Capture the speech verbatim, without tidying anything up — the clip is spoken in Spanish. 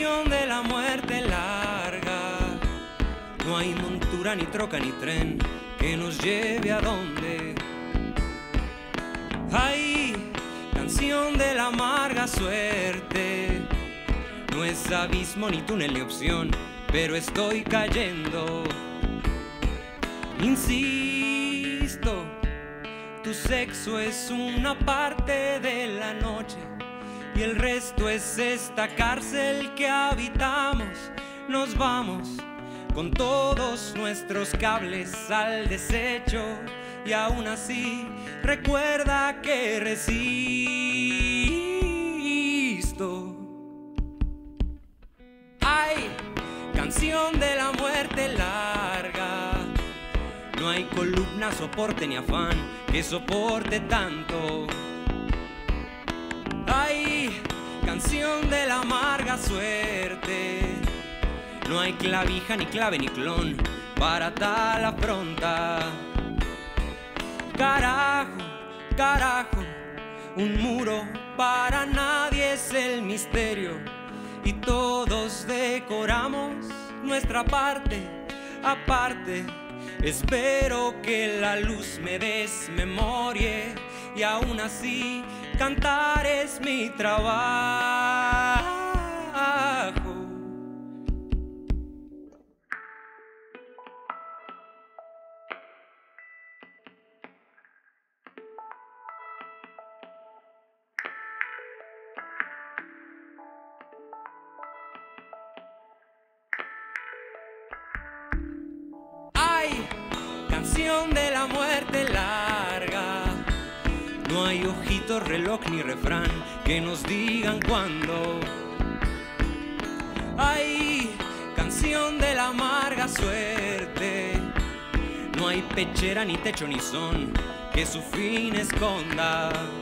canción de la muerte larga. No hay montura, ni troca, ni tren que nos lleve a donde. Ay, canción de la amarga suerte. No es abismo, ni túnel, ni opción, pero estoy cayendo. Insisto, tu sexo es una parte de la noche y el resto es esta cárcel que habitamos. Nos vamos con todos nuestros cables al desecho y aún así recuerda que resisto. Ay, canción de la muerte larga. No hay columna, soporte ni afán que soporte tanto. Ay, canción de la amarga suerte. No hay clavija, ni clave, ni clon para tal afronta. Carajo, carajo, un muro para nadie es el misterio. Y todos decoramos nuestra parte, aparte. Espero que la luz me desmemorie y aún así cantar es mi trabajo. Canción de la muerte larga. No hay ojitos, reloj ni refrán que nos digan cuándo. Ay, canción de la amarga suerte. No hay pechera, ni techo, ni son que su fin esconda.